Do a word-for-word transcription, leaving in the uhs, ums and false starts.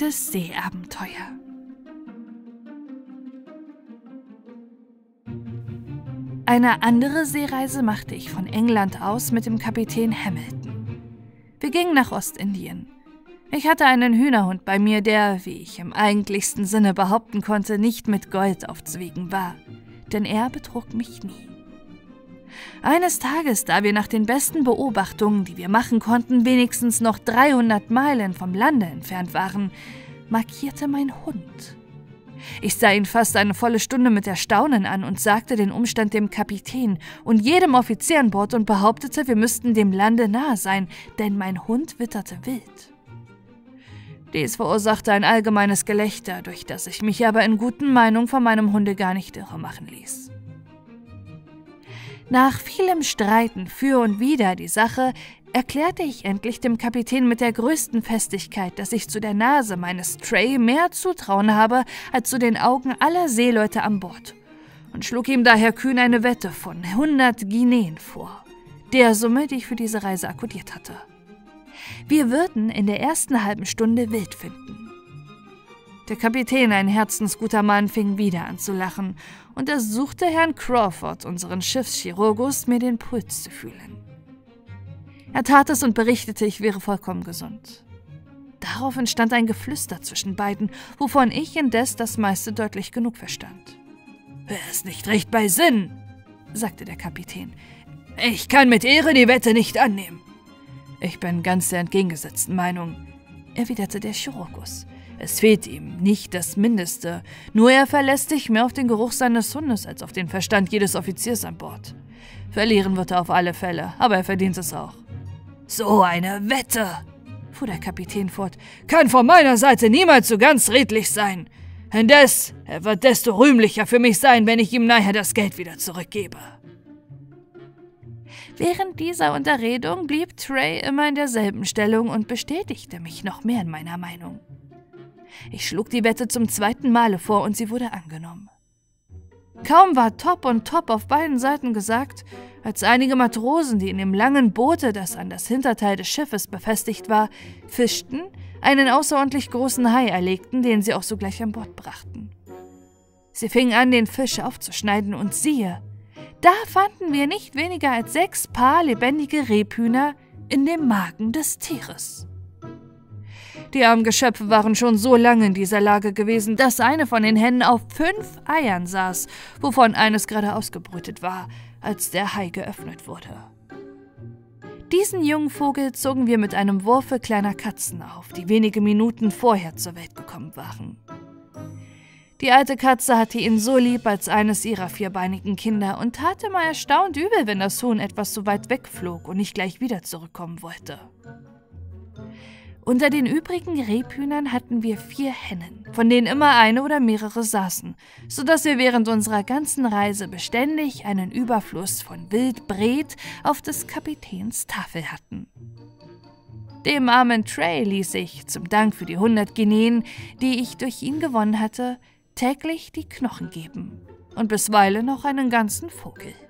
Zweites Seeabenteuer. Eine andere Seereise machte ich von England aus mit dem Kapitän Hamilton. Wir gingen nach Ostindien. Ich hatte einen Hühnerhund bei mir, der, wie ich im eigentlichsten Sinne behaupten konnte, nicht mit Gold aufzuwiegen war, denn er betrog mich nie. Eines Tages, da wir nach den besten Beobachtungen, die wir machen konnten, wenigstens noch dreihundert Meilen vom Lande entfernt waren, markierte mein Hund. Ich sah ihn fast eine volle Stunde mit Erstaunen an und sagte den Umstand dem Kapitän und jedem Offizier an Bord und behauptete, wir müssten dem Lande nahe sein, denn mein Hund witterte wild. Dies verursachte ein allgemeines Gelächter, durch das ich mich aber in guten Meinung von meinem Hunde gar nicht irre machen ließ. Nach vielem Streiten für und wider die Sache erklärte ich endlich dem Kapitän mit der größten Festigkeit, dass ich zu der Nase meines Tray mehr Zutrauen habe als zu den Augen aller Seeleute an Bord und schlug ihm daher kühn eine Wette von hundert Guineen vor, der Summe, die ich für diese Reise akkordiert hatte. Wir würden in der ersten halben Stunde Wild finden. Der Kapitän, ein herzensguter Mann, fing wieder an zu lachen und es suchte Herrn Crawford, unseren Schiffschirurgus, mir den Puls zu fühlen. Er tat es und berichtete, ich wäre vollkommen gesund. Darauf entstand ein Geflüster zwischen beiden, wovon ich indes das meiste deutlich genug verstand. »Er ist nicht recht bei Sinn«, sagte der Kapitän. »Ich kann mit Ehre die Wette nicht annehmen.« »Ich bin ganz der entgegengesetzten Meinung«, erwiderte der Chirurgus. »Es fehlt ihm nicht das Mindeste, nur er verlässt sich mehr auf den Geruch seines Hundes als auf den Verstand jedes Offiziers an Bord. Verlieren wird er auf alle Fälle, aber er verdient es auch.« »So eine Wette«, fuhr der Kapitän fort, »kann von meiner Seite niemals so ganz redlich sein. Indes, er wird desto rühmlicher für mich sein, wenn ich ihm nachher das Geld wieder zurückgebe.« Während dieser Unterredung blieb Tray immer in derselben Stellung und bestätigte mich noch mehr in meiner Meinung. Ich schlug die Wette zum zweiten Male vor und sie wurde angenommen. Kaum war Top und Top auf beiden Seiten gesagt, als einige Matrosen, die in dem langen Boote, das an das Hinterteil des Schiffes befestigt war, fischten, einen außerordentlich großen Hai erlegten, den sie auch sogleich an Bord brachten. Sie fingen an, den Fisch aufzuschneiden und siehe, da fanden wir nicht weniger als sechs Paar lebendige Rebhühner in dem Magen des Tieres. Die armen Geschöpfe waren schon so lange in dieser Lage gewesen, dass eine von den Hennen auf fünf Eiern saß, wovon eines gerade ausgebrütet war, als der Hai geöffnet wurde. Diesen jungen Vogel zogen wir mit einem Wurfe kleiner Katzen auf, die wenige Minuten vorher zur Welt gekommen waren. Die alte Katze hatte ihn so lieb als eines ihrer vierbeinigen Kinder und tat immer erstaunt übel, wenn das Huhn etwas so weit wegflog und nicht gleich wieder zurückkommen wollte. Unter den übrigen Rebhühnern hatten wir vier Hennen, von denen immer eine oder mehrere saßen, sodass wir während unserer ganzen Reise beständig einen Überfluss von Wildbret auf des Kapitäns Tafel hatten. Dem armen Tray ließ ich, zum Dank für die hundert Guineen, die ich durch ihn gewonnen hatte, täglich die Knochen geben und bisweilen noch einen ganzen Vogel.